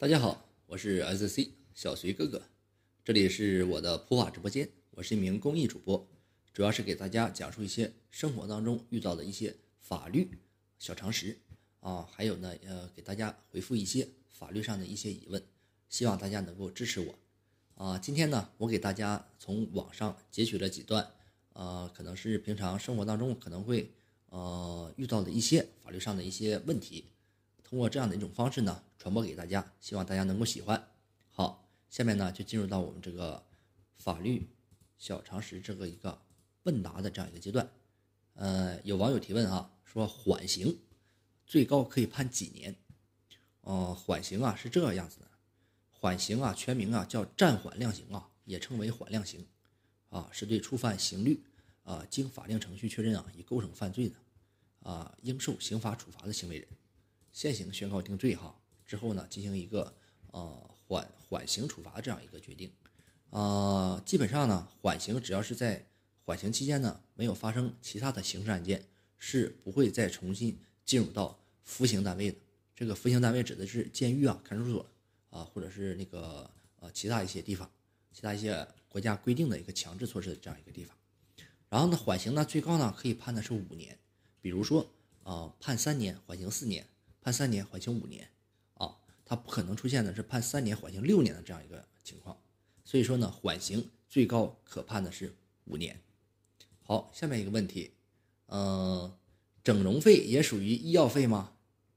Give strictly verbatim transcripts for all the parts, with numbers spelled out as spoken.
大家好，我是 S C 小隋哥哥，这里是我的普法直播间，我是一名公益主播，主要是给大家讲述一些生活当中遇到的一些法律小常识啊，还有呢，呃，给大家回复一些法律上的一些疑问，希望大家能够支持我啊。今天呢，我给大家从网上截取了几段，呃，可能是平常生活当中可能会呃遇到的一些法律上的一些问题。通过这样的一种方式呢，传播给大家，希望大家能够喜欢。好，下面呢就进入到我们这个法律小常识这个一个问答的这样一个阶段。呃，有网友提问啊，说缓刑最高可以判几年？呃，缓刑啊是这个样子的，缓刑啊全名啊叫暂缓量刑啊，也称为缓量刑啊，是对触犯刑律啊经法定程序确认啊已构成犯罪的啊应受刑罚处罚的行为人。现行宣告定罪哈之后呢，进行一个呃缓缓刑处罚这样一个决定。呃，基本上呢，缓刑只要是在缓刑期间呢没有发生其他的刑事案件，是不会再重新进入到服刑单位的。这个服刑单位指的是监狱啊、看守所啊，或者是那个呃其他一些地方，其他一些国家规定的一个强制措施的这样一个地方。然后呢，缓刑呢最高呢可以判的是五年，比如说啊、呃、判三年缓刑四年。判三年缓刑五年啊，它不可能出现的是判三年缓刑六年的这样一个情况，所以说呢，缓刑最高可判的是五年。好，下面一个问题，呃，整容费也属于医药费吗？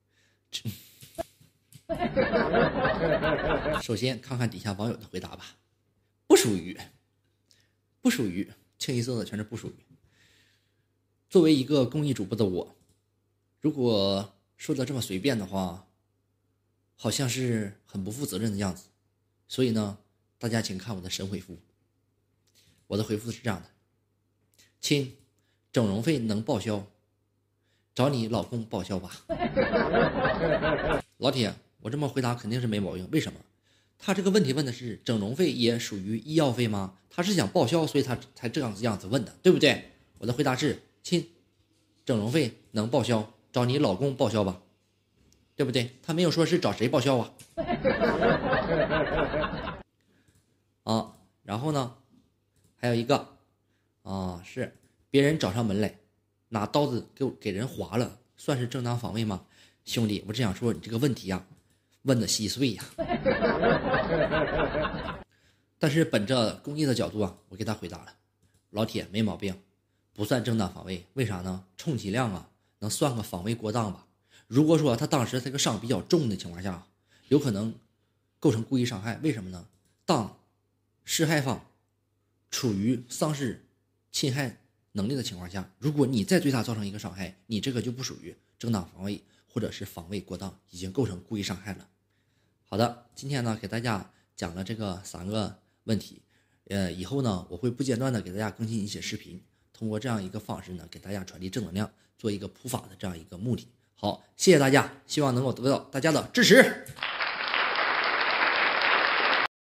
首先看看底下网友的回答吧，不属于，不属于，清一色的全是不属于。作为一个公益主播的我，如果说的这么随便的话，好像是很不负责任的样子，所以呢，大家请看我的神回复。我的回复是这样的：亲，整容费能报销，找你老公报销吧。老铁，我这么回答肯定是没毛病，为什么？他这个问题问的是整容费也属于医药费吗？他是想报销，所以他才这样子样子问的，对不对？我的回答是：亲，整容费能报销，找你老公报销吧，对不对？他没有说是找谁报销啊。啊，然后呢，还有一个啊，是别人找上门来，拿刀子给给人划了，算是正当防卫吗？兄弟，我只想说你这个问题呀、啊，问的稀碎呀、啊。但是本着公益的角度啊，我给他回答了，老铁没毛病，不算正当防卫，为啥呢？充其量啊。能算个防卫过当吧。如果说他当时这个伤比较重的情况下，有可能构成故意伤害。为什么呢？当施害方处于丧失侵害能力的情况下，如果你再对他造成一个伤害，你这个就不属于正当防卫或者是防卫过当，已经构成故意伤害了。好的，今天呢给大家讲了这个三个问题，呃，以后呢我会不间断的给大家更新一些视频，通过这样一个方式呢给大家传递正能量，做一个普法的这样一个目的。好，谢谢大家，希望能够得到大家的支持。